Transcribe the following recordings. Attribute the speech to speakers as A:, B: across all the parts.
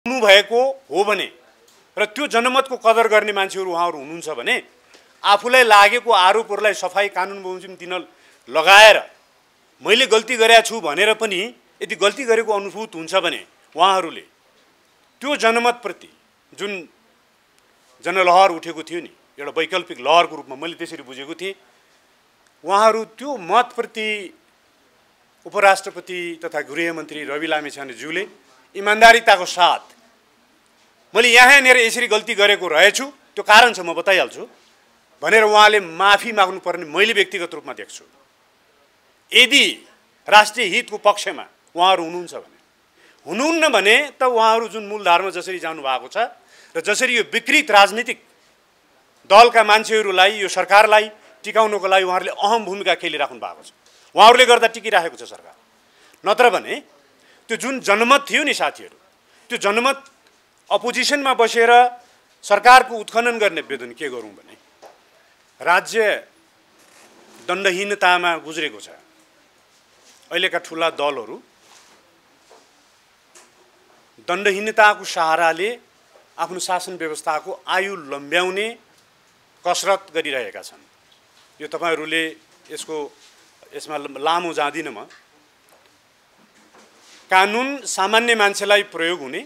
A: भएको हो भने र त्यो जनमतको कदर गर्ने मान्छेहरू उहाँहरू हुनुहुन्छ भने आफूलाई लागेको आरोपहरूलाई सफाई कानुन बमोजिम दिन लगाएर मैले गल्ती गरेको छु भनेर पनि यदि गल्ती गरेको अनुभूत हुन्छ भने उहाँहरूले त्यो जनमतप्रति जुन जनलहर उठेको थियो नि, एउटा वैकल्पिक लहरको रूपमा मैले त्यसरी बुझेको थिएँ, उहाँहरू त्यो मतप्रति उपराष्ट्रपति तथा गृहमन्त्री रवि लामिछानेज्यूले इमान्दारिताको साथ मैले यहाँनिर यसरी गल्ती गरेको रहेछु, त्यो कारण छ म बताइहाल्छु भनेर उहाँले माफी माग्नुपर्ने मैले व्यक्तिगत रूपमा देख्छु। यदि राष्ट्रिय हितको पक्षमा उहाँहरू हुनुहुन्छ भने, हुनुहुन्न भने त उहाँहरू जुन मूलधारमा जसरी जानुभएको छ र जसरी यो विकृत राजनीतिक दलका मान्छेहरूलाई यो सरकारलाई टिकाउनको लागि उहाँहरूले अहम भूमिका खेलिराख्नु भएको छ, उहाँहरूले गर्दा टिकिराखेको छ सरकार। नत्र भने त्यो जुन जनमत थियो नि साथीहरू, त्यो जनमत अपोजिसनमा बसेर सरकारको उत्खनन गर्ने वेदन के गरौँ भने राज्य दण्डहीनतामा गुज्रेको छ। अहिलेका ठुला दलहरू दण्डहीनताको सहाराले आफ्नो शासन व्यवस्थाको आयु लम्ब्याउने कसरत गरिरहेका छन्। यो तपाईहरूले यसमा लामो जाँदिन म। कानुन सामान्य मान्छेलाई प्रयोग हुने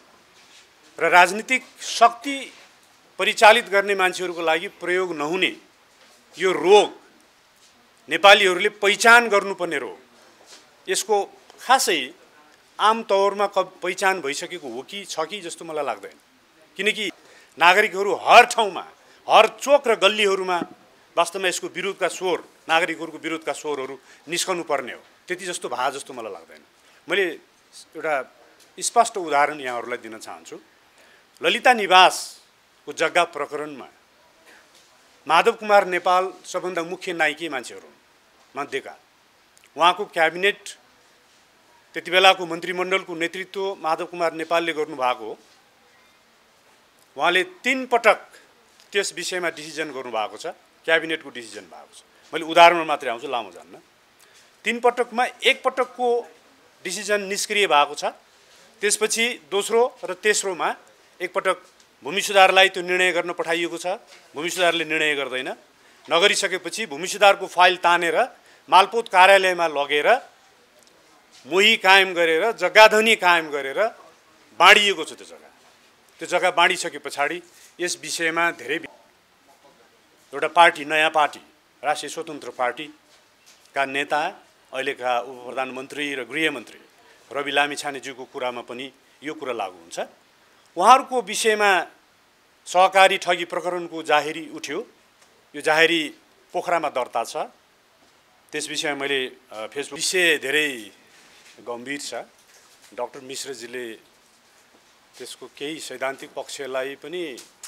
A: र राजनीतिक शक्ति परिचालित गर्ने मान्छेहरूको लागि प्रयोग नहुने यो रोग नेपालीहरूले पहिचान गर्नुपर्ने रोग, यसको खासै आम तौरमा पहिचान भइसकेको हो कि छ कि जस्तो मलाई लाग्दैन। किनकि नागरिकहरू हर ठाउँमा, हर चोक र गल्लीहरूमा वास्तवमा यसको विरोधका स्वर, नागरिकहरूको विरोधका स्वरहरू निस्कनु पर्ने हो। त्यति जस्तो भए जस्तो मलाई लाग्दैन। मैले एउटा स्पष्ट उदाहरण यहाँहरूलाई दिन चाहन्छु। ललिता निवासको जग्गा प्रकरणमा माधव कुमार नेपाल सबभन्दा मुख्य नायकी मान्छेहरू मध्येका, उहाँको क्याबिनेट त्यति बेलाको मन्त्रीमण्डलको नेतृत्व माधव कुमार नेपालले गर्नुभएको, उहाँले 3 पटक त्यस विषयमा डिसिजन गर्नुभएको छ, क्याबिनेटको डिसिजन भएको छ। मैले उदाहरणमा मात्रै आउँछु, लामो जान्न। 3 पटकमा 1 पटकको डिसिजन निष्क्रिय भएको छ। त्यसपछि दोस्रो र तेस्रोमा 1 पटक भूमि सुधारलाई त्यो निर्णय गर्न पठाइएको छ, भूमि सुधारले निर्णय गर्दैन। नगरिसकेपछि भूमि सुधारको फाइल तानेर मालपोत कार्यालयमा लगेर मोही कायम गरेर, जग्गाधनी कायम गरेर बाँडिएको छ त्यो जग्गा। त्यो जग्गा बाँडिसके पछाडि यस विषयमा धेरै एउटा पार्टी, नयाँ पार्टी, राष्ट्रिय स्वतन्त्र पार्टीका नेता, अहिलेका उपप्रधानमन्त्री र गृहमन्त्री रवि लामिछानेज्यूको कुरामा पनि यो कुरा लागू हुन्छ। उहाँहरूको विषयमा सहकारी ठगी प्रकरणको जाहेरी उठ्यो। यो जाहेरी पोखरामा दर्ता छ। त्यस विषयमा मैले फेसबुक, विषय धेरै गम्भीर छ। डाक्टर मिश्रजीले त्यसको केही सैद्धान्तिक पक्षलाई पनि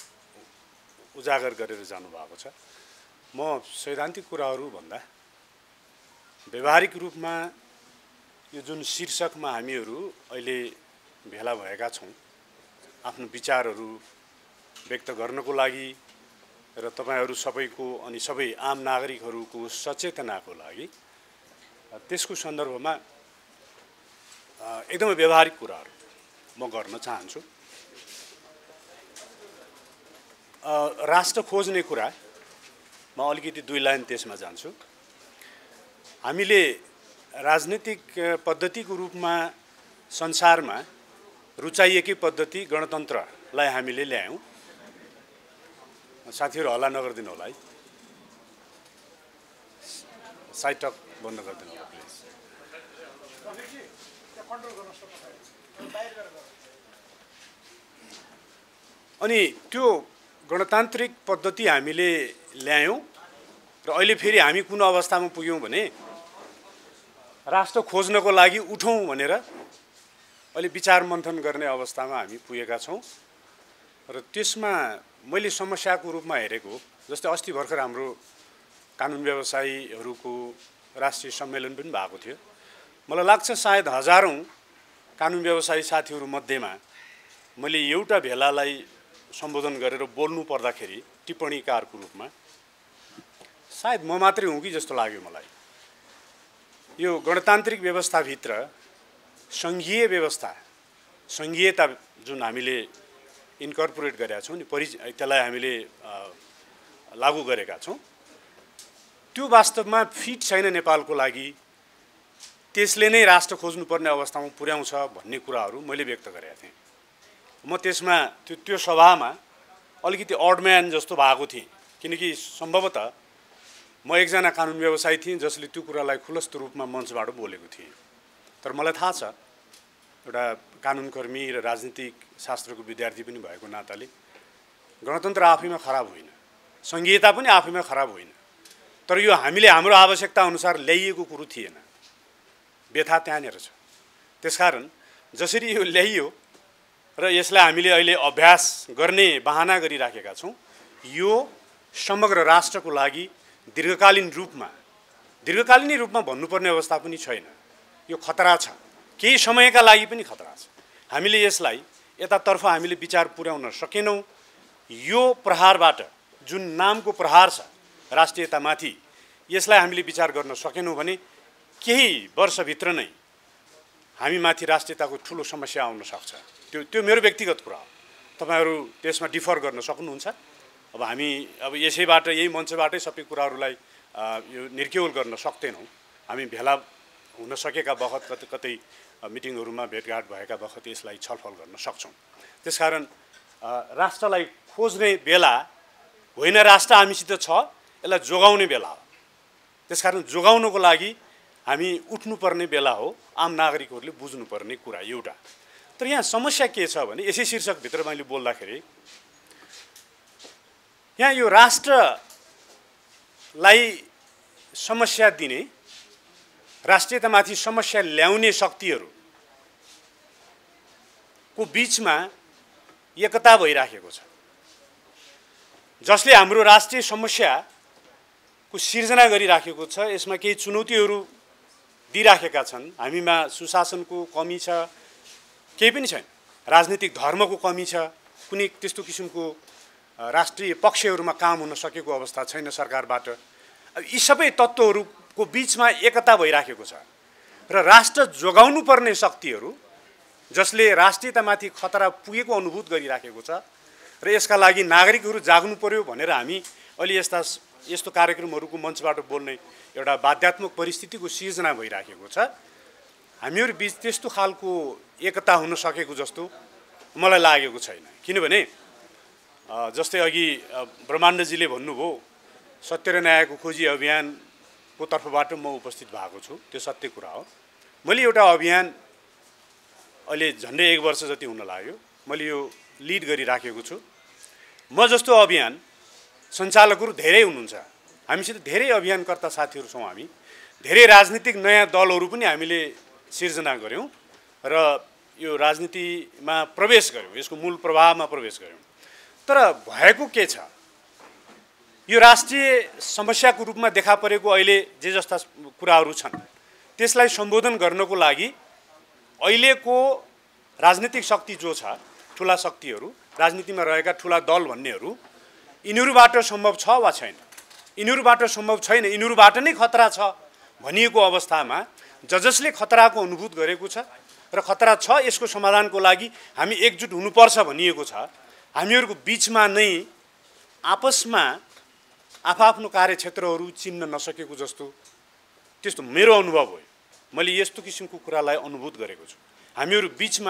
A: उजागर गरेर जानुभएको छ। म सैद्धान्तिक कुराहरू भन्दा व्यवहारिक रूपमा यो जुन शीर्षकमा हामीहरू अहिले भेला भएका छौँ, आफ्नो विचारहरू व्यक्त गर्नको लागि र तपाईहरू सबैको अनि सबै आम नागरिकहरूको सचेतनाको लागि, त्यसको सन्दर्भमा एकदमै व्यवहारिक कुराहरू म गर्न चाहन्छु। राष्ट्र खोज्ने कुरा म अलिकति 2 लाइन त्यसमा जान्छु। हामीले राजनीतिक पद्धतिको रूपमा संसारमा रुचाइएकै पद्धति गणतन्त्रलाई हामीले ल्यायौँ। साथीहरू हल्ला नगरिदिनु होला है, साइड टक बन्द गरिदिनु होला प्लिज। अनि त्यो गणतान्त्रिक पद्धति हामीले ल्यायौँ र अहिले फेरि हामी कुन अवस्थामा पुग्यौँ भने राष्ट्र खोज्नको लागि उठौँ भनेर अहिले विचार मन्थन गर्ने अवस्थामा हामी पुगेका छौँ। र त्यसमा मैले समस्याको रूपमा हेरेको, जस्तै अस्ति भर्खर हाम्रो कानुन व्यवसायीहरूको राष्ट्रिय सम्मेलन पनि भएको थियो। मलाई लाग्छ सायद हजारौँ कानुन व्यवसायी साथीहरू मध्येमा मैले एउटा भेलालाई सम्बोधन गरेर बोल्नु पर्दाखेरि टिप्पणीकारको रूपमा सायद म मात्रै हुँ कि जस्तो लाग्यो मलाई। यो गणतान्त्रिक व्यवस्थाभित्र सङ्घीय व्यवस्था सङ्घीयता जुन हामीले इन्कर्पोरेट गरेका छौँ नि त्यसलाई हामीले लागू गरेका छौँ त्यो वास्तवमा फिट छैन नेपालको लागि, त्यसले नै राष्ट्र खोज्नुपर्ने अवस्थामा पुर्याउँछ भन्ने कुराहरू मैले व्यक्त गरेका थिएँ। म त्यसमा त्यो सभामा अलिकति अडम्यान जस्तो भएको थिएँ, किनकि सम्भवतः म एकजना कानुन व्यवसायी थिएँ जसले त्यो कुरालाई खुलस्त रूपमा मञ्चबाट बोलेको थिएँ। तर मलाई थाहा छ, एउटा कानुनकर्मी र राजनीतिक शास्त्रको विद्यार्थी पनि भएको नाताले गणतन्त्र आफैमा खराब होइन, सङ्घीयता पनि आफैमा खराब होइन, तर यो हामीले हाम्रो आवश्यकता अनुसार ल्याइएको कुरो थिएन। व्यथा त्यहाँनिर छ। त्यसकारण जसरी यो ल्याइयो र यसलाई हामीले अहिले अभ्यास गर्ने बहाना गरिराखेका छौँ, यो समग्र राष्ट्रको लागि दीर्घकालीन रूपमा भन्नुपर्ने अवस्था पनि छैन। यो खतरा छ, केही समयका लागि पनि खतरा छ। हामीले यसलाई यतातर्फ हामीले विचार पुर्याउन सकेनौँ। यो प्रहारबाट जुन नामको प्रहार छ राष्ट्रियतामाथि, यसलाई हामीले विचार गर्न सकेनौँ भने केही वर्षभित्र नै हामीमाथि राष्ट्रियताको ठुलो समस्या आउन सक्छ। त्यो मेरो व्यक्तिगत कुरा हो, तपाईँहरू त्यसमा डिफर गर्न सक्नुहुन्छ। अब हामी यसैबाट, यही मञ्चबाटै सबै कुराहरूलाई यो निर्केवल गर्न सक्दैनौँ। हामी भेला हुन सकेका बखत कतै मिटिङहरूमा भेटघाट भएका बखत यसलाई छलफल गर्न सक्छौँ। त्यसकारण राष्ट्रलाई खोज्ने बेला होइन, राष्ट्र हामीसित छ, यसलाई जोगाउने बेला हो। त्यसकारण जोगाउनको लागि हामी उठ्नुपर्ने बेला हो। आम नागरिकहरूले बुझ्नुपर्ने कुरा एउटा। तर यहाँ समस्या के छ भने, यसै शीर्षकभित्र मैले बोल्दाखेरि यहाँ यो राष्ट्रलाई समस्या दिने, राष्ट्रियतामाथि समस्या ल्याउने शक्तिहरूको बीचमा एकता भइराखेको छ, जसले हाम्रो राष्ट्रिय समस्याको सिर्जना गरिराखेको छ। यसमा केही चुनौतीहरू दिइराखेका छन्। हामीमा सुशासनको कमी छ, केही पनि छैन। राजनीतिक धर्मको कमी छ, कुनै त्यस्तो किसिमको राष्ट्रिय पक्षहरूमा काम हुन सकेको अवस्था छैन सरकारबाट। यी सबै तत्त्वहरूको बीचमा एकता भइराखेको छ र राष्ट्र जोगाउनु पर्ने शक्तिहरू, जसले राष्ट्रियतामाथि खतरा पुगेको अनुभूत गरिराखेको छ र यसका लागि नागरिकहरू जाग्नु पर्यो भनेर हामी अहिले यस्तो कार्यक्रमहरूको मञ्चबाट बोल्ने एउटा बाध्यात्मक परिस्थितिको सिर्जना भइराखेको छ। हामीहरू बीच त्यस्तो खालको एकता हुन सकेको जस्तो मलाई लागेको छैन। किनभने जस्तै अघि ब्रह्माण्डजीले भन्नुभयो, सत्य र न्यायको खोजी अभियानको तर्फबाट म उपस्थित भएको छु, त्यो सत्य कुरा हो। मैले एउटा अभियान अहिले झन्डै 1 वर्ष जति हुन लाग्यो, मैले यो लिड गरिराखेको छु। म जस्तो अभियान सञ्चालकहरू धेरै हुनुहुन्छ, हामीसित धेरै अभियानकर्ता साथीहरू छौँ। हामी धेरै राजनीतिक नयाँ दलहरू पनि हामीले सिर्जना गऱ्यौँ र यो राजनीतिमा प्रवेश गऱ्यौँ, यसको मूल प्रवाहमा प्रवेश गऱ्यौँ। तर भएको के छ, यो राष्ट्रिय समस्याको रूपमा देखा परेको अहिले जे जस्ता कुराहरू छन्, त्यसलाई सम्बोधन गर्नको लागि अहिलेको राजनीतिक शक्ति जो छ, ठुला शक्तिहरू, राजनीतिमा रहेका ठुला दल भन्नेहरू, यिनीहरूबाट सम्भव छ वा छैन? यिनीहरूबाट सम्भव छैन, यिनीहरूबाट नै खतरा छ भनिएको अवस्थामा जसले खतराको अनुभूत गरेको छ र खतरा छ, यसको समाधानको लागि हामी एकजुट हुनुपर्छ भनिएको छ, हामीहरूको बीचमा नै आपसमा आफ्नो कार्यक्षेत्रहरू चिन्न नसकेको जस्तो त्यस्तो मेरो अनुभव हो। मैले यस्तो किसिमको कुरालाई अनुभूत गरेको छु। हामीहरू बीचमा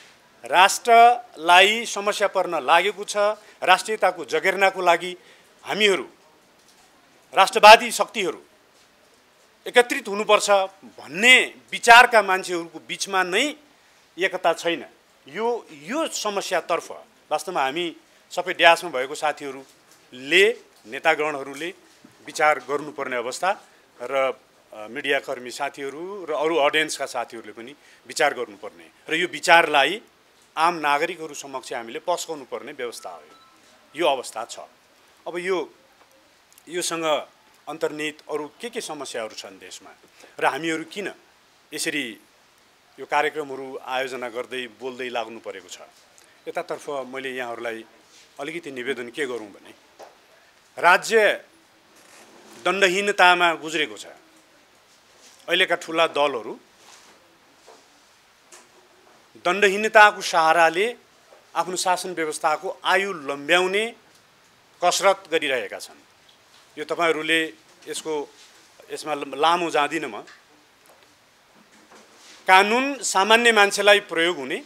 A: राष्ट्रलाई समस्या पर्न लागेको छ, राष्ट्रियताको जगेर्नाको लागि हामीहरू राष्ट्रवादी शक्तिहरू एकत्रित हुनुपर्छ भन्ने विचारका मान्छेहरूको बीचमा नै एकता छैन। यो समस्यातर्फ वास्तवमा हामी सबै ड्यासमा भएको साथीहरूले, नेतागणहरूले विचार गर्नुपर्ने अवस्था र मिडियाकर्मी साथीहरू र अरू अडियन्सका साथीहरूले पनि विचार गर्नुपर्ने र यो विचारलाई आम नागरिकहरू समक्ष हामीले पस्काउनु पर्ने व्यवस्था हो। यो अवस्था छ। अब योसँग अन्तर्निहित अरू के समस्याहरू छन् देशमा र हामीहरू किन यसरी यो कार्यक्रमहरू आयोजना गर्दै बोल्दै लाग्नु परेको छ? यतातर्फ मैले यहाँहरूलाई अलिकति निवेदन के गरौँ भने, राज्य दण्डहीनतामा गुज्रेको छ। अहिलेका ठुला दलहरू दण्डहीनताको सहाराले आफ्नो शासन व्यवस्थाको आयु लम्ब्याउने कसरत गरिरहेका छन्। यो तपाईहरूले यसमा लामो जाँदिन म। कानुन सामान्य मान्छेलाई प्रयोग हुने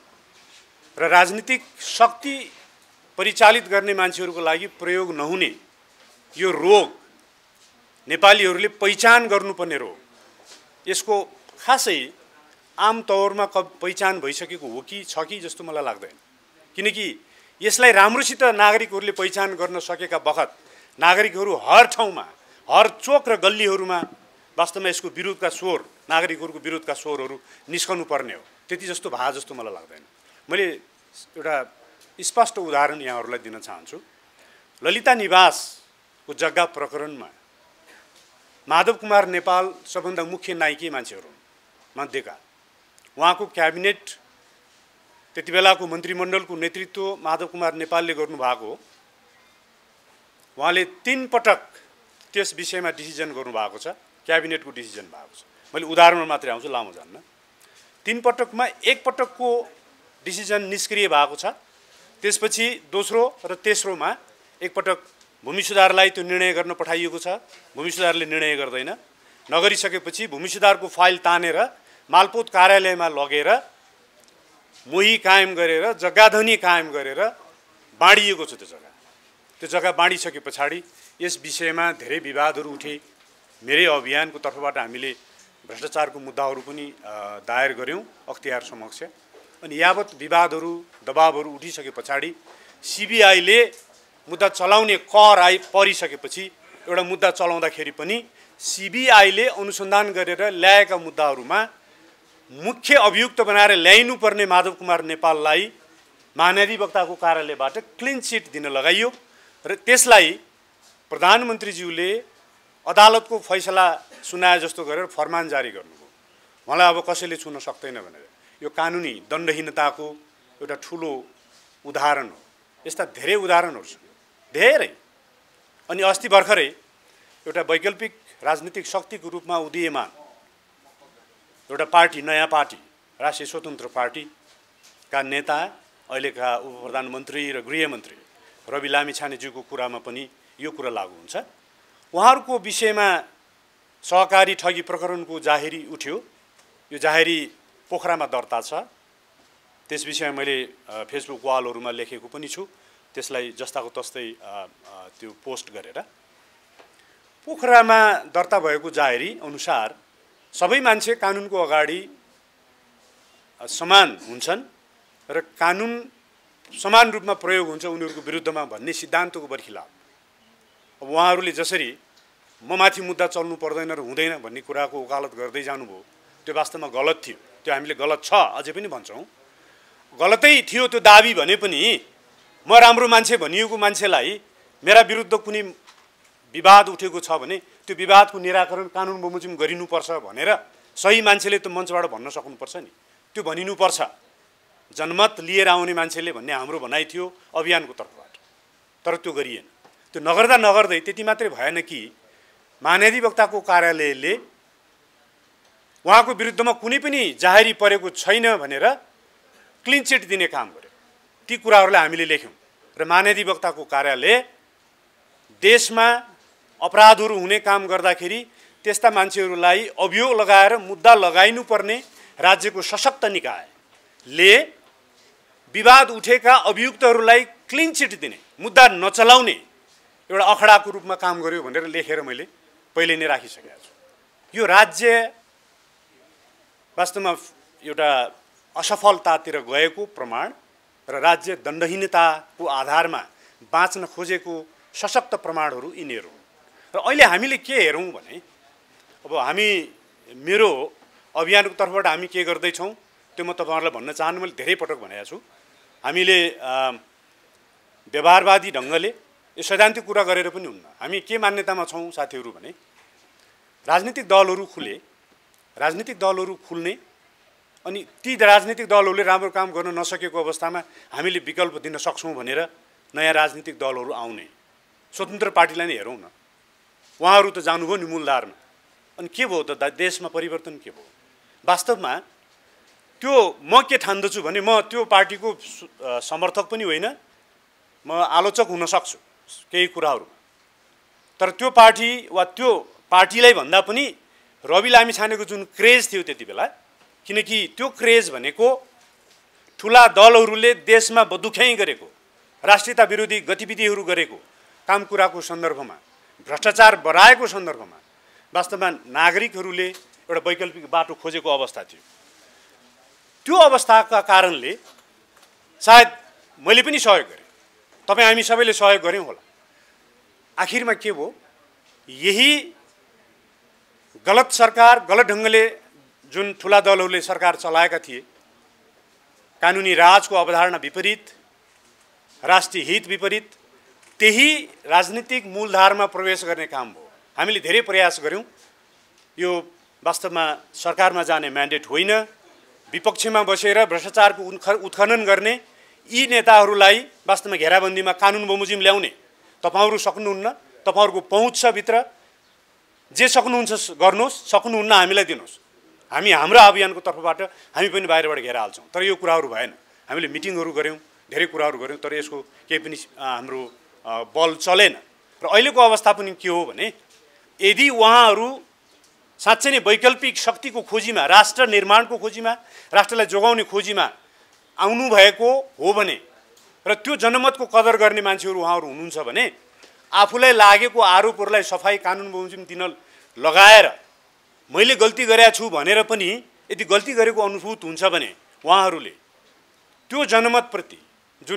A: र राजनीतिक शक्ति परिचालित गर्ने मान्छेहरूको लागि प्रयोग नहुने यो रोग नेपालीहरूले पहिचान गर्नुपर्ने रोग। यसको खासै आम तौरमा पहिचान भइसकेको हो कि छ कि जस्तो मलाई लाग्दैन। किनकि यसलाई राम्रोसित नागरिकहरूले पहिचान गर्न सकेका बखत नागरिकहरू हर ठाउँमा, हर चोक र गल्लीहरूमा वास्तवमा यसको विरोधका स्वर, नागरिकहरूको विरोधका स्वरहरू निस्कनु पर्ने हो। त्यति जस्तो भए जस्तो मलाई लाग्दैन। मैले एउटा स्पष्ट उदाहरण यहाँहरूलाई दिन चाहन्छु। ललिता निवासको जग्गा प्रकरणमा माधव कुमार नेपाल सबभन्दा मुख्य नायकी मान्छेहरू मध्येका। उहाँको क्याबिनेट, त्यति बेलाको मन्त्रीमण्डलको नेतृत्व माधव कुमार नेपालले गर्नुभएको हो। उहाँले 3 पटक त्यस विषयमा डिसिजन गर्नुभएको छ, क्याबिनेटको डिसिजन भएको छ। मैले उदाहरणमा मात्रै आउँछु, लामो जान्न। 3 पटकमा 1 पटकको डिसिजन निष्क्रिय भएको छ। त्यसपछि दोस्रो र तेस्रोमा 1 पटक भूमि सुधारलाई त्यो निर्णय गर्न पठाइएको छ। भूमि सुधारले निर्णय गर्दैन। नगरिसकेपछि भूमि सुधारको फाइल तानेर मालपोत कार्यालयमा लगेर मोही कायम गरेर, जग्गाधनी कायम गरेर बाँडिएको छ त्यो जग्गा। त्यो जग्गा बाँडिसके पछाडि यस विषयमा धेरै विवादहरू उठे। मेरै अभियानको तर्फबाट हामीले भ्रष्टाचारको मुद्दाहरू पनि दायर गर्यौँ अख्तियार समक्ष। अनि यावत विवादहरू, दबावहरू उठिसके पछाडि सिबिआईले मुद्दा चलाउने कर परिसकेपछि एउटा मुद्दा चलाउँदाखेरि पनि सिबिआईले अनुसन्धान गरेर ल्याएका मुद्दाहरूमा मुख्य अभियुक्त बनाएर ल्याइनुपर्ने माधव कुमार नेपाललाई महाधिवक्ताको कार्यालयबाट क्लिन चिट दिन लगाइयो र त्यसलाई प्रधानमन्त्रीज्यूले अदालतको फैसला सुनाए जस्तो गरेर फरमान जारी गर्नुभयो। मलाई अब कसैले छुन सक्दैन भनेर। यो कानुनी दण्डहीनताको एउटा ठुलो उदाहरण हो। यस्ता धेरै उदाहरणहरू छन्, धेरै। अनि अस्ति भर्खरै एउटा वैकल्पिक राजनीतिक शक्तिको रूपमा उदीयमान एउटा पार्टी, नयाँ पार्टी, राष्ट्रिय स्वतन्त्र पार्टीका नेता, अहिलेका उपप्रधानमन्त्री र गृहमन्त्री रवि लामिछानेज्यूको कुरामा पनि यो कुरा लागू हुन्छ। उहाँहरूको विषयमा सहकारी ठगी प्रकरणको जाहेरी उठ्यो। यो जाहेरी पोखरामा दर्ता छ। त्यस विषयमा मैले फेसबुक वालहरूमा लेखेको पनि छु। त्यसलाई जस्ताको तस्तै त्यो पोस्ट गरेर पोखरामा दर्ता भएको जाहेरी अनुसार सबै मान्छे कानुनको अगाडि समान हुन्छन् र कानुन समान रूपमा प्रयोग हुन्छ उनीहरूको विरुद्धमा भन्ने सिद्धान्तको बरखिलाफ अब उहाँहरूले जसरी ममाथि मुद्दा चल्नु पर्दैन र हुँदैन भन्ने कुराको वकालत गर्दै जानुभयो, त्यो वास्तवमा गलत थियो। त्यो हामीले गलत छ अझै पनि भन्छौँ। गलतै थियो त्यो दाबी भने पनि म राम्रो मान्छे भनिएको मान्छेलाई मेरा विरुद्ध कुनै विवाद उठेको छ भने त्यो विवादको निराकरण कानुन बमोजिम गरिनुपर्छ भनेर सही मान्छेले त्यो मञ्चबाट भन्न सक्नुपर्छ नि। त्यो भनिनुपर्छ। जनमत लिएर आउने मान्छेले भन्ने हाम्रो भनाइ थियो अभियानको तर्फबाट, तर त्यो गरिएन। त्यो नगर्दा नगर्दै त्यति मात्रै भएन कि महाधिवक्ताको कार्यालयले उहाँको विरुद्धमा कुनै पनि जाहेरी परेको छैन भनेर क्लिन चिट दिने काम गर्यो। ती कुराहरूलाई हामीले लेख्यौँ र महाधिवक्ताको कार्यालय देशमा अपराधहरू हुने काम गर्दाखेरि त्यस्ता मान्छेहरूलाई अभियोग लगाएर मुद्दा लगाइनुपर्ने राज्यको सशक्त निकायले विवाद उठेका अभियुक्तहरूलाई क्लिन चिट दिने, मुद्दा नचलाउने एउटा अखडाको रूपमा काम गर्यो भनेर लेखेर मैले पहिले नै राखिसकेको छु। यो राज्य वास्तवमा एउटा असफलतातिर गएको प्रमाण र राज्य दण्डहीनताको आधारमा बाँच्न खोजेको सशक्त प्रमाणहरू यिनीहरू हुन्। र अहिले हामीले के हेरौँ भने अब हामी मेरो अभियानको तर्फबाट हामी के गर्दैछौँ त्यो म तपाईँहरूलाई भन्न चाहन्न। मैले धेरै पटक भनेको छु हामीले व्यवहारवादी ढङ्गले यो सैद्धान्तिक कुरा गरेर पनि हुन्न। हामी के मान्यतामा छौँ साथीहरू भने राजनीतिक दलहरू खुल्ने अनि ती राजनीतिक दलहरूले राम्रो काम गर्न नसकेको अवस्थामा हामीले विकल्प दिन सक्छौँ भनेर नयाँ राजनीतिक दलहरू आउने। स्वतन्त्र पार्टीलाई नै हेरौँ न, उहाँहरू त जानुभयो नि मूलधारमा। अनि के भयो त देशमा परिवर्तन के भयो? वास्तवमा त्यो म के ठान्दछु भने म त्यो पार्टीको समर्थक पनि होइन, म आलोचक हुन सक्छु केही कुराहरू, तर त्यो पार्टी वा त्यो पार्टीलाई भन्दा पनि रवि लामिछानेको जुन क्रेज थियो त्यति बेला, किनकि त्यो क्रेज भनेको ठुला दलहरूले देशमा बदुख्याइ गरेको, राष्ट्रियता विरोधी गतिविधिहरू गरेको कामकुराको सन्दर्भमा, भ्रष्टाचार बढाएको सन्दर्भमा वास्तवमा नागरिकहरूले एउटा वैकल्पिक बाटो खोजेको अवस्था थियो। त्यो अवस्थाका कारणले सायद मैले पनि सहयोग गरेँ, तपाईँ हामी सबैले सहयोग गऱ्यौँ होला। आखिरमा के भयो, यही गलत सरकार, गलत ढङ्गले जुन ठुला दलहरूले सरकार चलाएका थिए, कानुनी राजको अवधारणा विपरीत, राष्ट्रिय हित विपरीत, त्यही राजनीतिक मूलधारमा प्रवेश गर्ने काम भयो। हामीले धेरै प्रयास गऱ्यौँ। यो वास्तवमा सरकारमा जाने म्यान्डेट होइन, विपक्षमा बसेर भ्रष्टाचारको उत्खनन गर्ने यी नेताहरूलाई वास्तवमा घेराबन्दीमा कानुन बमोजिम ल्याउने तपाईहरू सक्नुहुन्न, तपाईहरूको पहुँच छ भित्र, जे सक्नुहुन्छ गर्नुहोस्, सक्नुहुन्न हामीलाई दिनुहोस्, हामी हाम्रो अभियानको तर्फबाट हामी पनि बाहिरबाट घेरा हाल्छौँ। तर यो कुराहरू भएन। हामीले मिटिङहरू गऱ्यौँ, धेरै कुराहरू गऱ्यौँ, तर यसको केही पनि हाम्रो बल चलेन। र अहिलेको अवस्था पनि के हो भने, यदि उहाँहरू साँच्चै नै वैकल्पिक शक्तिको खोजीमा, राष्ट्र निर्माणको खोजीमा, राष्ट्रलाई जोगाउने खोजीमा आउनुभएको हो भने र त्यो जनमतको कदर गर्ने मान्छेहरू उहाँहरू हुनुहुन्छ भने आफूलाई लागेको आरोपहरूलाई सफाई कानुन बमोजिम दिन लगाएर मैले गल्ती गरेको छु भनेर पनि यदि गल्ती गरेको अनुभूत हुन्छ भने उहाँहरूले त्यो जनमतप्रति जुन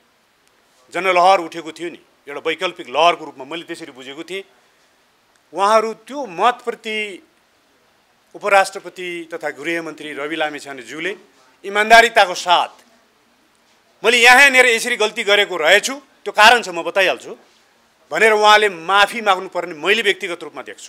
A: जनलहर उठेको थियो नि, एउटा वैकल्पिक लहरको रूपमा मैले त्यसरी बुझेको थिएँ, उहाँहरू त्यो मतप्रति उपराष्ट्रपति तथा गृहमन्त्री रवि लामिछानेज्यूले इमान्दारिताको साथ मैले यहाँनिर यसरी गल्ती गरेको रहेछु, त्यो कारण छ म बताइहाल्छु भनेर उहाँले माफी माग्नुपर्ने मैले व्यक्तिगत रूपमा देख्छु।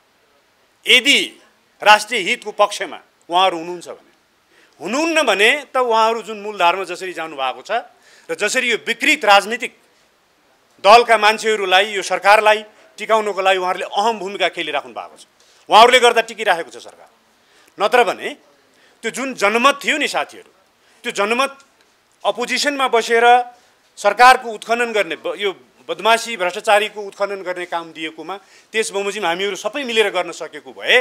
A: यदि राष्ट्रिय हितको पक्षमा उहाँहरू हुनुहुन्छ भने, हुनुहुन्न भने त उहाँहरू जुन मूलधारमा जसरी जानुभएको छ र जसरी यो विकृत राजनीतिक दलका मान्छेहरूलाई, यो सरकारलाई टिकाउनको लागि उहाँहरूले अहम भूमिका खेलिराख्नु भएको छ, उहाँहरूले गर्दा टिकिराखेको छ सरकार। नत्र भने त्यो जुन जनमत थियो नि साथीहरू, त्यो जनमत अपोजिसनमा बसेर सरकारको उत्खनन गर्ने, यो बदमाशी भ्रष्टाचारीको उत्खनन गर्ने काम दिएकोमा त्यस बमोजिम हामीहरू सबै मिलेर गर्न सकेको भए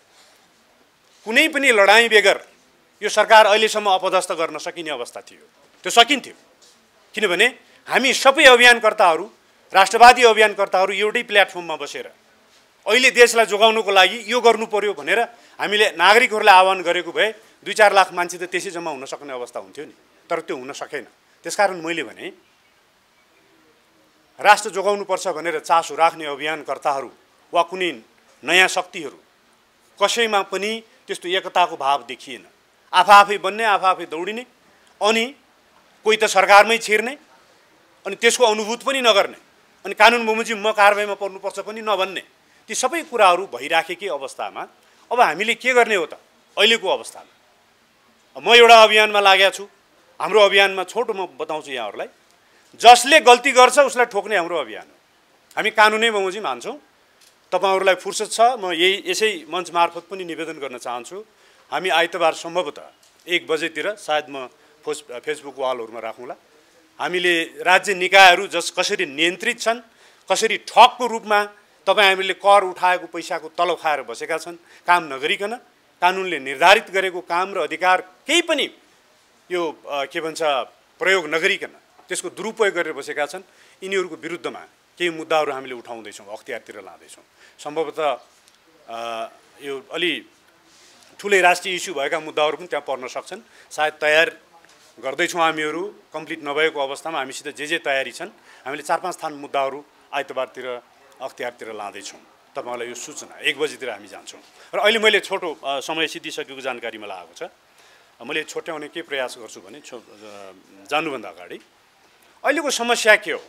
A: कुनै पनि लडाईँ बेगर यो सरकार अहिलेसम्म अपदस्थ गर्न सकिने अवस्था थियो, त्यो सकिन्थ्यो। किनभने हामी सबै अभियानकर्ताहरू, राष्ट्रवादी अभियानकर्ताहरू एउटै प्लेटफर्ममा बसेर अहिले देशलाई जोगाउनको लागि यो गर्नु पर्यो भनेर हामीले नागरिकहरूलाई आह्वान गरेको भए 2-4 लाख मान्छे त त्यसै जम्मा हुन सक्ने अवस्था हुन्थ्यो नि, तर त्यो हुन सकेन। त्यसकारण मैले भने राष्ट्र जोगाउनुपर्छ भनेर चासो राख्ने अभियानकर्ताहरू वा कुनै नयाँ शक्तिहरू कसैमा पनि त्यस्तो एकताको भाव देखिएन। आफै बन्ने, आफै दौडिने, अनि कोही त सरकारमै छिर्ने, अनि त्यसको अनुभूत पनि नगर्ने, अनि कानुन बमोजिम म कारबाहीमा पर्नुपर्छ पनि नभन्ने, ती सबै कुराहरू भइराखेकै अवस्थामा अब हामीले के गर्ने हो त अहिलेको अवस्थामा? म एउटा अभियानमा लागेको छु। हाम्रो अभियानमा छोटो म बताउँछु यहाँहरूलाई, जसले गल्ती गर्छ उसलाई ठोक्ने हाम्रो अभियान हो। हामी कानुनै बमोजिम हान्छौँ। तपाईहरूलाई फुर्सद छ, म यसै मञ्च मार्फत पनि निवेदन गर्न चाहन्छु, हामी आइतबार सम्भवतः 1 बजेतिर सायद म फेसबुक वालहरूमा राखौँला, हामीले राज्य निकायहरू कसरी नियन्त्रित छन्, कसरी ठगको रूपमा हामीले कर उठाएको पैसाको तलब खाएर बसेका छन्, काम नगरिकन, कानुनले निर्धारित गरेको काम र अधिकार केही पनि यो के भन्छ प्रयोग नगरिकन त्यसको दुरुपयोग गरेर बसेका छन्, यिनीहरूको विरुद्धमा केही मुद्दाहरू हामीले उठाउँदैछौँ, अख्तियारतिर लाँदैछौँ। सम्भवतः यो अलि ठुलै राष्ट्रिय इस्यु भएका मुद्दाहरू पनि त्यहाँ पर्न सक्छन्। सायद तयार गर्दैछौँ हामीहरू, कम्प्लिट नभएको अवस्थामा हामीसित जे तयारी छन्, हामीले 4-5 स्थान मुद्दाहरू आइतबारतिर अख्तियारतिर लाँदैछौँ। तपाईँलाई यो सूचना 1 बजीतिर हामी जान्छौँ। र अहिले मैले छोटो समय सिद्धिसकेको जानकारी मलाई आएको छ, मैले छोट्याउने के प्रयास गर्छु भने जानुभन्दा अगाडि अहिलेको समस्या के हो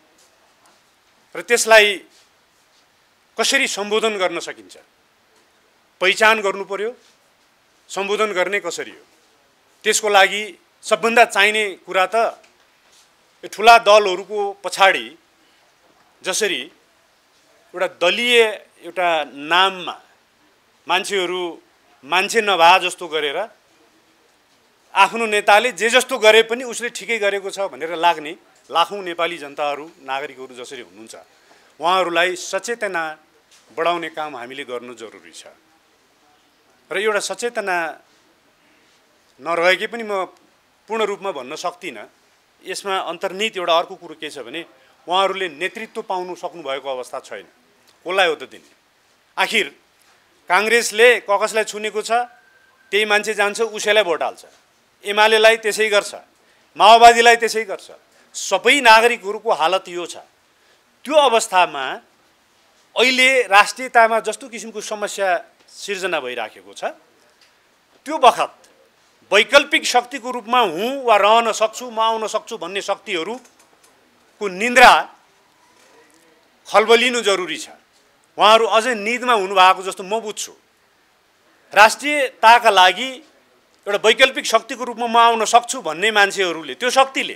A: र त्यसलाई कसरी सम्बोधन गर्न सकिन्छ, पहिचान गर्नु पर्यो, सम्बोधन गर्ने कसरी हो, त्यसको लागि सबभन्दा चाहिने कुरा त ठुला दलहरूको पछाडि जसरी एउटा दलीय एउटा नाममा मान्छेहरू मान्छे नभए जस्तो गरेर आफ्नो नेताले जे जस्तो गरे पनि उसले ठिकै गरेको छ भनेर लाग्ने लाखौं नेपाली जनताहरू नागरिकहरू जसरी हुनुहुन्छ उहाँहरूलाई सचेतना बढाउने काम हामीले गर्नु जरुरी छ। र एउटा सचेतना नरहेकै पनि म पूर्ण रूपमा भन्न सक्दिनँ। यसमा अन्तर्निहित एउटा अर्को कुरो के छ भने उहाँहरूले नेतृत्व पाउनु सक्नु भएको अवस्था छैन। कसलाई हो त दिने? आखिर कांग्रेसले कसलाई छुनेको छ त्यही मान्छे जान्छ उसैलाई भोट हाल्छ, एमालेलाई त्यसै गर्छ, माओवादीलाई त्यसै गर्छ। सबै नागरिकहरूको हालत यो छ। त्यो अवस्थामा अहिले राष्ट्रियतामा जस्तो किसिमको समस्या सिर्जना भइराखेको छ त्यो बखत वैकल्पिक शक्तिको रूपमा हुँ वा रहन सक्छु म आउन सक्छु भन्ने शक्तिहरूको निन्द्रा खलबलिनु जरुरी छ। उहाँहरू अझै निदमा हुनुभएको जस्तो म बुझ्छु। राष्ट्रियताका लागि एउटा वैकल्पिक शक्तिको रूपमा म आउन सक्छु भन्ने मान्छेहरूले त्यो शक्तिले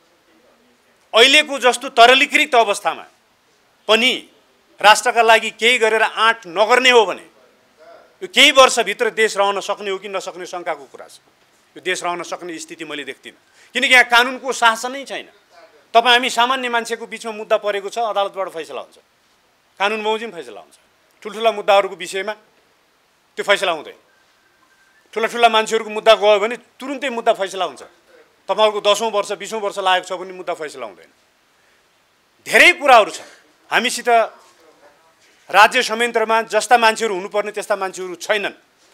A: अहिलेको जस्तो तरलीकृत अवस्थामा पनि राष्ट्रका लागि केही गरेर आँट नगर्ने हो भने यो केही वर्षभित्र देश रहन सक्ने हो कि नसक्ने शङ्काको कुरा छ। यो देश रहन सक्ने स्थिति मैले देख्दिनँ, किनकि यहाँ कानुनको शासनै छैन। तपाईँ हामी सामान्य मान्छेको बिचमा मुद्दा परेको छ, अदालतबाट फैसला हुन्छ, कानुन बमोजिम फैसला हुन्छ। ठुल्ठुला मुद्दाहरूको विषयमा त्यो फैसला हुँदैन। ठुला मान्छेहरूको मुद्दा गयो भने तुरुन्तै मुद्दा फैसला हुन्छ। तपाईँहरूको 10औं वर्ष 20औं वर्ष लागेको छ भने मुद्दा फैसला हुँदैन। धेरै कुराहरू छन्। हामीसित राज्य संयन्त्रमा जस्ता मान्छेहरू हुनुपर्ने त्यस्ता मान्छेहरू छैनन्।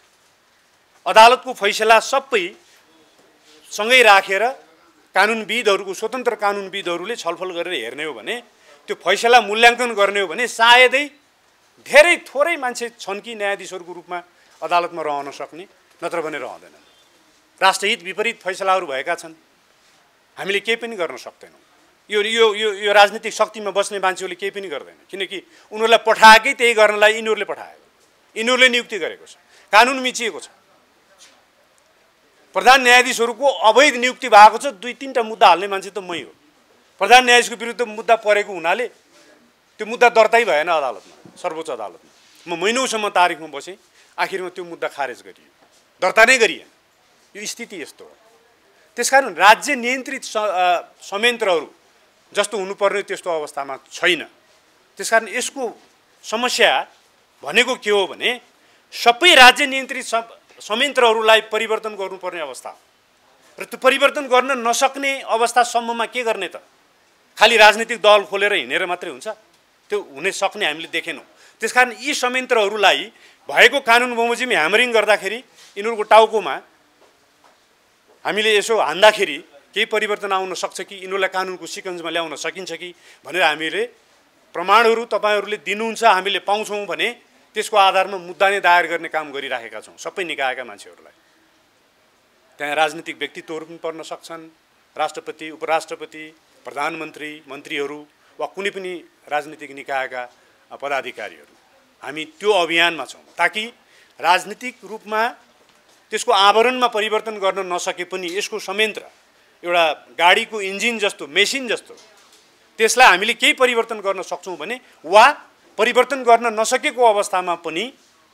A: अदालतको फैसला सबै सँगै राखेर कानुनविदहरूको स्वतन्त्र कानुनविदहरूले छलफल गरेर हेर्ने हो भने त्यो फैसला मूल्याङ्कन गर्ने हो भने सायदै धेरै थोरै मान्छे छन् कि न्यायाधीशहरूको रूपमा अदालतमा रहन सक्ने, नत्र भने रहँदैनन्। राष्ट्रहित विपरीत फैसलाहरू भएका छन्, हामीले केही पनि गर्न सक्दैनौँ। यो यो यो यो राजनीतिक शक्तिमा बस्ने मान्छेहरूले केही पनि गर्दैन, किनकि उनीहरूलाई पठाएकै त्यही गर्नलाई यिनीहरूले पठाएको, यिनीहरूले नियुक्ति गरेको छ, कानुन मिचिएको छ। प्रधान न्यायाधीशहरूको अवैध नियुक्ति भएको छ। 2-3टा मुद्दा हाल्ने मान्छे त मै हो। प्रधान न्यायाधीशको विरुद्ध मुद्दा परेको हुनाले त्यो मुद्दा दर्तै भएन अदालतमा, सर्वोच्च अदालतमा। म महिनौसम्म तारिखमा बसेँ, आखिरमा त्यो मुद्दा खारेज गरियो, दर्ता नै गरिएन। यो स्थिति यस्तो हो। त्यसकारण राज्य नियन्त्रित संयन्त्रहरू जस्तो हुनुपर्ने त्यस्तो अवस्थामा छैन। त्यसकारण यसको समस्या भनेको के हो भने सबै राज्य नियन्त्रित संयन्त्रहरूलाई परिवर्तन गर्नुपर्ने अवस्था हो। र त्यो परिवर्तन गर्न नसक्ने अवस्थासम्ममा के गर्ने त? खालि राजनीतिक दल खोलेर हिँडेर मात्रै हुन्छ? त्यो हुन सक्ने हामीले देखेनौँ। त्यसकारण यी संयन्त्रहरूलाई भएको कानुन बमोजिम ह्यामरिङ गर्दाखेरि यिनीहरूको टाउकोमा हामीले यसो हान्दाखेरि केही परिवर्तन आउन सक्छ कि, यिनीहरूलाई कानुनको सिकन्जमा ल्याउन सकिन्छ कि भनेर हामीले प्रमाणहरू तपाईँहरूले दिनुहुन्छ, हामीले पाउँछौँ भने त्यसको आधारमा मुद्दा नै दायर गर्ने काम गरिराखेका छौँ सबै निकायका मान्छेहरूलाई। त्यहाँ राजनीतिक व्यक्तित्वहरू पनि पर्न सक्छन्, राष्ट्रपति, उपराष्ट्रपति, प्रधानमन्त्री, मन्त्रीहरू वा कुनै पनि राजनीतिक निकायका पदाधिकारीहरू। हामी त्यो अभियानमा छौँ ताकि राजनीतिक रूपमा त्यसको आवरणमा परिवर्तन गर्न नसके पनि यसको संयन्त्र एउटा गाडीको इन्जिन जस्तो, मेसिन जस्तो, त्यसलाई हामीले केही परिवर्तन गर्न सक्छौँ भने वा परिवर्तन गर्न नसकेको अवस्थामा पनि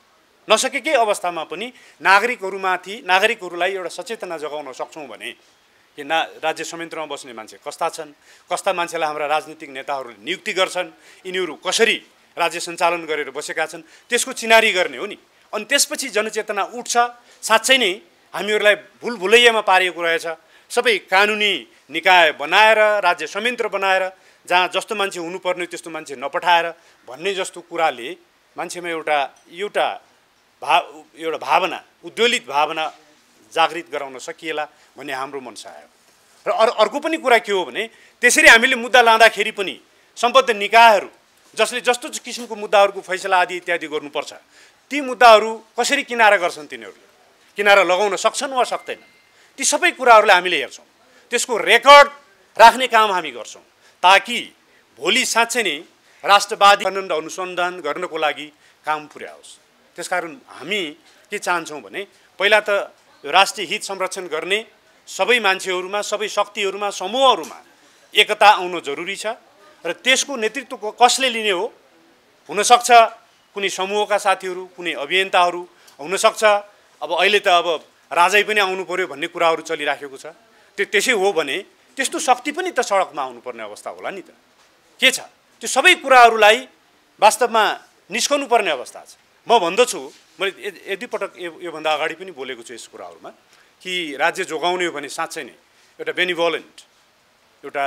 A: नागरिकहरूलाई एउटा सचेतना जगाउन सक्छौँ भने कि राज्य संयन्त्रमा बस्ने मान्छे कस्ता छन्, कस्ता मान्छेलाई हाम्रा राजनीतिक नेताहरूले नियुक्ति गर्छन्, यिनीहरू कसरी राज्य सञ्चालन गरेर बसेका छन्, त्यसको चिनारी गर्ने हो नि। अनि त्यसपछि जनचेतना उठ्छ। साँच्चै नै हामीहरूलाई भुलभुलैयामा पारिएको रहेछ। सबै कानुनी निकाय बनाएर, राज्य संयन्त्र बनाएर, जहाँ जस्तो मान्छे हुनुपर्ने त्यस्तो मान्छे नपठाएर भन्ने जस्तो कुराले मान्छेमा एउटा भावना, उद्वेलित भावना जागृत गराउन सकिएला भन्ने हाम्रो मनसा आयो। र अर्को पनि कुरा के हो भने त्यसरी हामीले मुद्दा लाँदाखेरि पनि सम्बद्ध निकायहरू जसले जस्तो किसिमको मुद्दाहरूको फैसला आदि इत्यादि गर्नुपर्छ ती मुद्दाहरू कसरी किनारा गर्छन्, तिनीहरूले किनारा लगाउन सक्छन् वा सक्दैनन्, ती सबै कुराहरूलाई हामीले हेर्छौँ। त्यसको रेकर्ड राख्ने काम हामी गर्छौँ ताकि भोलि साँच्चै नै राष्ट्रवादी अनुसन्धान गर्नको लागि काम पुर्याओस्। त्यसकारण हामी के चाहन्छौँ भने पहिला त राष्ट्रिय हित संरक्षण गर्ने सबै मान्छेहरूमा, सबै शक्तिहरूमा, समूहहरूमा एकता आउन जरुरी छ। र त्यसको नेतृत्व कसले लिने हो? हुनसक्छ कुनै समूहका साथीहरू, कुनै अभियन्ताहरू, हुनसक्छ अब अहिले त राजै पनि आउनु पर्यो भन्ने कुराहरू चलिराखेको छ। त्यसै हो भने त्यस्तो शक्ति पनि त सडकमा आउनुपर्ने अवस्था होला नि त। के छ त्यो सबै कुराहरूलाई वास्तवमा निस्कनु पर्ने अवस्था छ। म भन्दछु, मैले यति पटक योभन्दा अगाडि पनि बोलेको छु यस कुराहरूमा कि राज्य जोगाउने हो भने साँच्चै नै एउटा बेनिभोलेन्ट, एउटा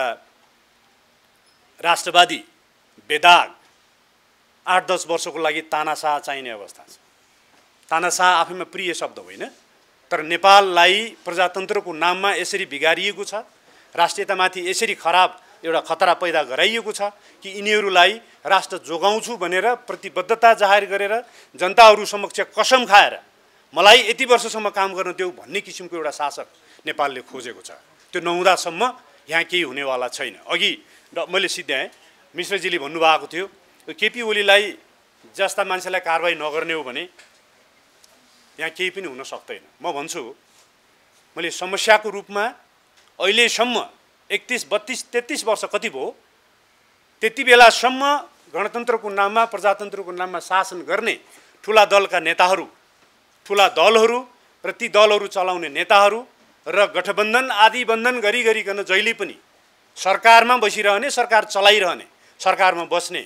A: राष्ट्रवादी बेदाग 8-10 वर्षको लागि तानाशाह चाहिने अवस्था छ। तानाशाह आफैमा प्रिय शब्द होइन, तर नेपाललाई प्रजातन्त्रको नाममा यसरी बिगारिएको छ, राष्ट्रियतामाथि यसरी खराब एउटा खतरा पैदा गराइएको छ कि यिनीहरूलाई राष्ट्र जोगाउँछु भनेर प्रतिबद्धता जाहेर गरेर जनताहरू समक्ष कसम खाएर मलाई यति वर्षसम्म काम गर्न देऊ भन्ने किसिमको एउटा शासक नेपालले खोजेको छ। त्यो नहुँदासम्म यहाँ केही हुनेवाला छैन। अघि मैले सिद्ध्याएँ, मिश्रजीले भन्नुभएको थियो केपी ओलीलाई जस्ता मान्छेलाई कारबाही नगर्ने हो भने यहाँ केही पनि हुन सक्दैन। म भन्छु, मैले समस्याको रूपमा अहिलेसम्म 31, 32, 33 वर्ष कति भयो, त्यति बेलासम्म गणतन्त्रको नाममा प्रजातन्त्रको नाममा शासन गर्ने ठुला दलका नेताहरू, ठुला दलहरू र ती दलहरू चलाउने नेताहरू र गठबन्धन आदि बन्धन गरिकन जहिले पनि सरकारमा बसिरहने, सरकार चलाइरहने, सरकारमा बस्ने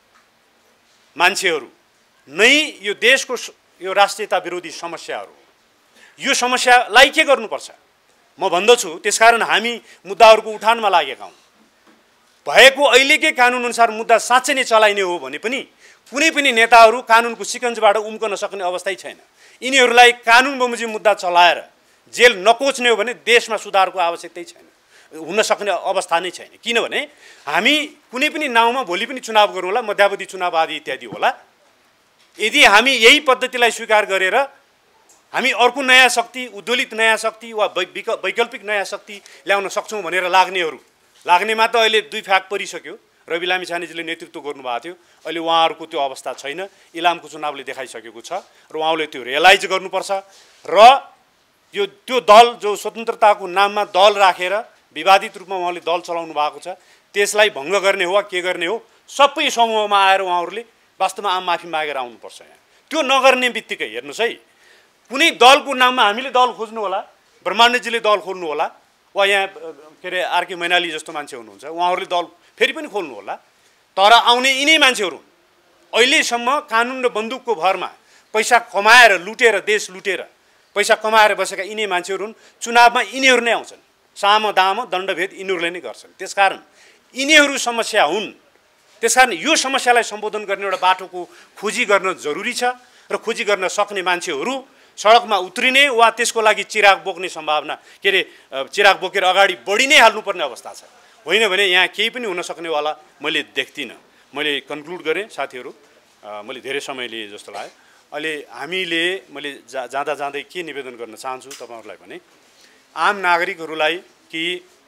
A: मान्छेहरू नै यो देशको यो राष्ट्रियता विरोधी समस्याहरू, यो समस्यालाई के गर्नुपर्छ म भन्दछु। त्यसकारण हामी मुद्दाहरूको उठानमा लागेका हौँ। भएको अहिलेकै कानुन अनुसार मुद्दा साँच्चै नै चलाइने हो भने पनि कुनै पनि नेताहरू कानुनको सिकन्जबाट उम्कन सक्ने अवस्थै छैन। यिनीहरूलाई कानुन बमोजिम मुद्दा चलाएर जेल नकोच्ने हो भने देशमा सुधारको आवश्यकतै छैन, हुन सक्ने अवस्था नै छैन। किनभने हामी कुनै पनि नाउँमा भोलि पनि चुनाव गरौँ होला, मध्यावधि चुनाव आदि इत्यादि होला। यदि हामी यही पद्धतिलाई स्वीकार गरेर हामी अर्को नयाँ शक्ति, उद्वेलित नयाँ शक्ति वा वैकल्पिक नयाँ शक्ति ल्याउन सक्छौँ भनेर लाग्नेमा त अहिले 2 फ्याक परिसक्यो। रवि लामिछानेजीले नेतृत्व गर्नुभएको थियो, अहिले उहाँहरूको त्यो अवस्था छैन। इलामको चुनावले देखाइसकेको छ र उहाँले त्यो रियलाइज गर्नुपर्छ र त्यो दल जो स्वतन्त्रताको नाममा दल राखेर विवादित रूपमा उहाँले दल चलाउनु भएको छ, त्यसलाई भङ्ग गर्ने हो वा के गर्ने हो, सबै समूहमा आएर उहाँहरूले वास्तवमा आम माफी मागेर आउनुपर्छ। यहाँ त्यो नगर्ने बित्तिकै हेर्नुहोस् है, कुनै दलको नाममा हामीले दल खोज्नु होला, ब्रह्माण्डजीले दल खोल्नु होला, वा यहाँ के अरे आरके मैनाली जस्तो मान्छे हुनुहुन्छ, उहाँहरूले दल फेरि पनि खोल्नु होला, तर आउने यिनै मान्छेहरू अहिलेसम्म कानुन र बन्दुकको भरमा पैसा कमाएर लुटेर, देश लुटेर पैसा कमाएर बसेका यिनै मान्छेहरू हुन्। चुनावमा यिनीहरू नै आउँछन्, साम दाम दण्डभेद यिनीहरूले नै गर्छन्। त्यसकारण यिनीहरू समस्या हुन्। त्यसकारण यो समस्यालाई सम्बोधन गर्ने एउटा बाटोको खोजी गर्न जरुरी छ र खोजी गर्न सक्ने मान्छेहरू सडकमा उत्रिने वा त्यसको लागि चिराग बोक्ने सम्भावना, के अरे चिराग बोकेर अगाडि बढी नै हाल्नुपर्ने अवस्था छ। होइन भने यहाँ केही पनि हुन सक्नेवाला मैले देख्दिनँ। मैले कन्क्लुड गरेँ साथीहरू, मैले धेरै समय लिएँ जस्तो लाग्यो। अहिले मैले जाँदै के निवेदन गर्न चाहन्छु तपाईँहरूलाई भने, आम नागरिकहरूलाई कि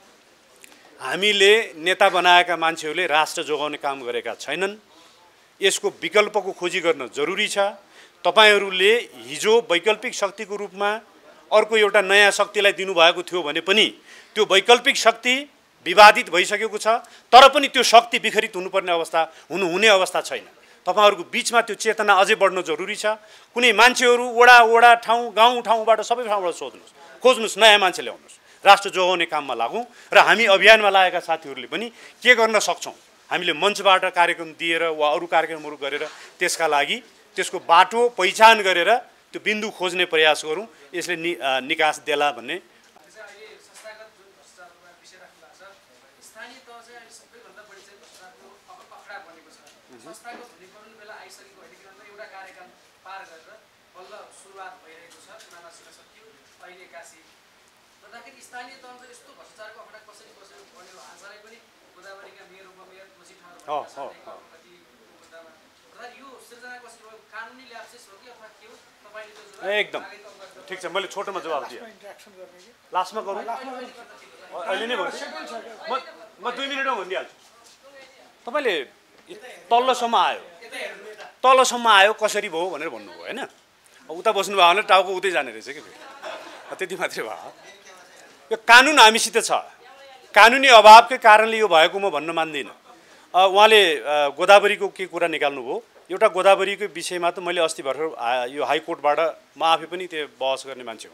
A: हामीले नेता बनाएका मान्छेहरूले राष्ट्र जोगाउने काम गरेका छैनन्, यसको विकल्पको खोजी गर्न जरुरी छ। तपाईहरूले हिजो वैकल्पिक शक्तिको रूपमा अर्को एउटा नयाँ शक्तिलाई दिनुभएको थियो भने पनि त्यो वैकल्पिक शक्ति विवादित भइसकेको छ, तर पनि त्यो शक्ति विखरित हुनुपर्ने अवस्था हुने अवस्था छैन। तपाईहरूको बिचमा त्यो चेतना अझै बढ्न जरुरी छ। कुनै मान्छेहरू वडा ठाउँ गाउँ ठाउँबाट सबै ठाउँबाट खोज्नुहोस्, नयाँ मान्छे ल्याउनुहोस्, राष्ट्र जोगाउने काममा लागौँ। र हामी अभियानमा लागेका साथीहरूले पनि के गर्न सक्छौँ, हामीले मञ्चबाट कार्यक्रम दिएर वा अरू कार्यक्रमहरू गरेर त्यसका लागि त्यसको बाटो पहिचान गरेर त्यो बिन्दु खोज्ने प्रयास गरौँ। यसले निकास देला भन्ने
B: संस्थागत हुने बेला आइसकेको होइन, किनभने एउटा कार्यकाल पार गरेर बल्ल सुरुवात भइरहेको छ, चुनाव सिक्न सकियो, अहिले एक्कासी गर्दाखेरि स्थानीय तहमा यस्तो भ्रष्टाचारको अखडा कसरी बसेर बन्यो। आजलाई पनि गोदावरीका मेयर उपमेयर पछि ठाउँहरू यो सिर्जना कसरी भयो, कानुनी ल्याप्सेस हो कि अथवा के हो? तपाईँले
A: एकदम ठिक छ, मैले छोटोमा जवाब दिएँ, लास्टमा गरौँ, अहिले नै भन्छु, म 2 मिनटमा भनिदिइहाल्छु। तपाईँले तल्लोसम्म आयो कसरी भयो भनेर भन्नुभयो होइन, उता बस्नुभयो भने टाउको उतै जाने रहेछ कि फेरि, त्यति मात्रै भयो। यो कानुन हामीसित छ, कानुनी अभावकै कारणले यो भएको म भन्न मान्दिनँ। उहाँले गोदावरीको के कुरा निकाल्नुभयो, एउटा गोदावरीको विषयमा त मैले अस्ति भर्खर यो हाइकोर्टबाट म आफै पनि त्यो बहस गर्ने मान्छे हुँ,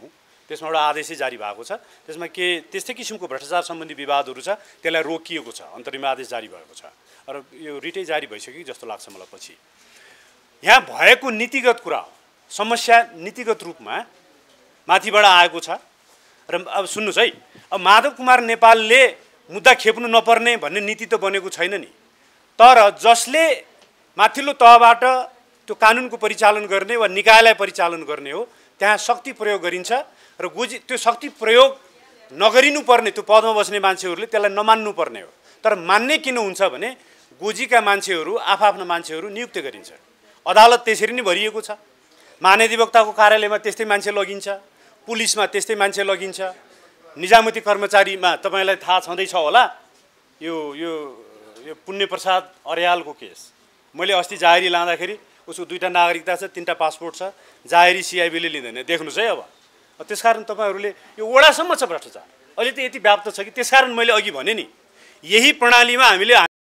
A: त्यसमा एउटा आदेशै जारी भएको छ। त्यसमा के त्यस्तै किसिमको भ्रष्टाचार सम्बन्धी विवादहरू छ, त्यसलाई रोकिएको छ, अन्तरिम आदेश जारी भएको छ। र यो रिटै जारी भइसक्यो जस्तो लाग्छ मलाई। पछि यहाँ भएको नीतिगत कुरा हो, समस्या नीतिगत रूपमा माथिबाट आएको छ। र अब सुन्नुहोस् है, अब माधव कुमार नेपालले मुद्दा खेप्नु नपर्ने भन्ने नीति त बनेको छैन नि। तर जसले माथिल्लो तहबाट त्यो कानुनको परिचालन गर्ने वा निकायलाई परिचालन गर्ने हो, त्यहाँ शक्ति प्रयोग गरिन्छ। र त्यो शक्ति प्रयोग नगरिनुपर्ने त्यो पदमा बस्ने मान्छेहरूले त्यसलाई नमान्नुपर्ने हो। तर मान्ने किन हुन्छ भने गोजीका मान्छेहरू आफ्ना मान्छेहरू नियुक्त गरिन्छ। अदालत त्यसरी नै भरिएको छ। महाधिवक्ताको कार्यालयमा त्यस्तै मान्छे लगिन्छ, पुलिसमा त्यस्तै मान्छे लगिन्छ, निजामती कर्मचारीमा तपाईँलाई थाहा छँदैछ होला यो यो यो पुण्य प्रसाद अर्यालको केस। मैले अस्ति जाहेरी लाँदाखेरि उसको 2टा नागरिकता छ, 3टा पासपोर्ट छ, जाहेरी सिआइबीले लिँदैन। देख्नुहोस् है। अब त्यसकारण तपाईँहरूले यो वडासम्म छ भ्रष्टाचार, अहिले त यति व्याप्त छ कि त्यसकारण मैले अघि भने नि यही प्रणालीमा हामीले